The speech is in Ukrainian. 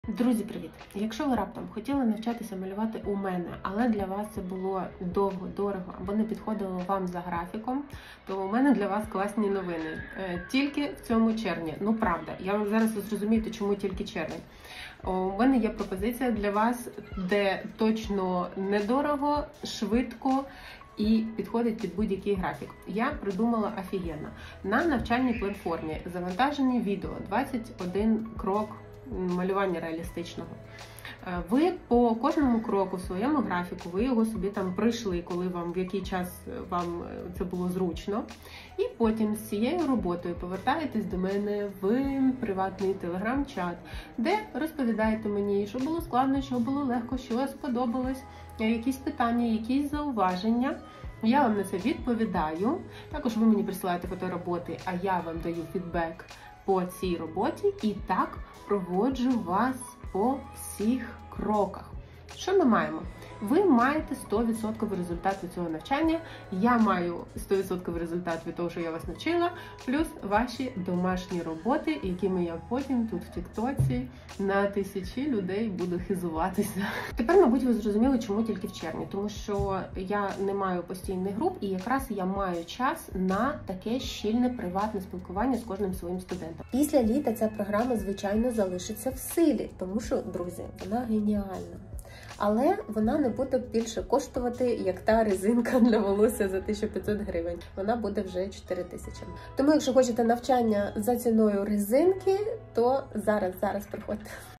Друзі, привіт! Якщо ви раптом хотіли навчатися малювати у мене, але для вас це було довго, дорого або не підходило вам за графіком, то у мене для вас класні новини. Тільки в цьому червні. Ну правда, я вам зараз зрозумієте, чому тільки червень. У мене є пропозиція для вас, де точно недорого, швидко і підходить під будь-який графік. Я придумала офігенно. На навчальній платформі завантажені відео, 21 крок малювання реалістичного. Ви по кожному кроку в своєму графіку, ви його собі там пройшли, коли вам, в який час вам це було зручно. І потім з цією роботою повертаєтесь до мене в приватний телеграм-чат, де розповідаєте мені, що було складно, що було легко, що сподобалось, якісь питання, якісь зауваження. Я вам на це відповідаю. Також ви мені присилаєте фотороботи, а я вам даю фідбек по цій роботі і так проводжу вас по всіх кроках. Що ми маємо? Ви маєте 100% результат від цього навчання, я маю 100% результат від того, що я вас навчила, плюс ваші домашні роботи, якими я потім тут в тіктоці на тисячі людей буду хизуватися. Тепер, мабуть, ви зрозуміли, чому тільки в червні, тому що я не маю постійних груп і якраз я маю час на таке щільне приватне спілкування з кожним своїм студентом. Після літа ця програма, звичайно, залишиться в силі, тому що, друзі, вона геніальна. Але вона не буде більше коштувати, як та резинка для волосся за 1500 гривень. Вона буде вже 4000. Тому, якщо хочете навчання за ціною резинки, то зараз приходьте.